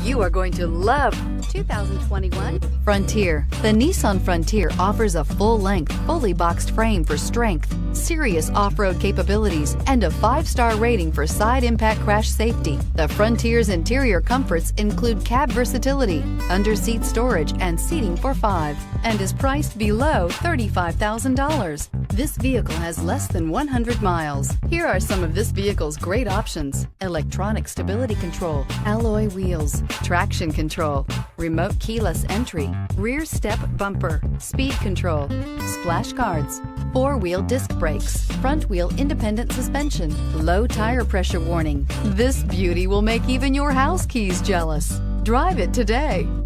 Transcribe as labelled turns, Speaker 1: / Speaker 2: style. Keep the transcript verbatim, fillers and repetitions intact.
Speaker 1: You are going to love two thousand twenty-one Frontier. The Nissan Frontier offers a full-length, fully boxed frame for strength, serious off-road capabilities, and a five-star rating for side impact crash safety. The Frontier's interior comforts include cab versatility, under-seat storage, and seating for five, and is priced below thirty-five thousand dollars. This vehicle has less than one hundred miles. Here are some of this vehicle's great options: electronic stability control, alloy wheels, traction control, remote keyless entry, rear step bumper, speed control, splash guards, four-wheel disc brakes, front-wheel independent suspension, low tire pressure warning. This beauty will make even your house keys jealous. Drive it today.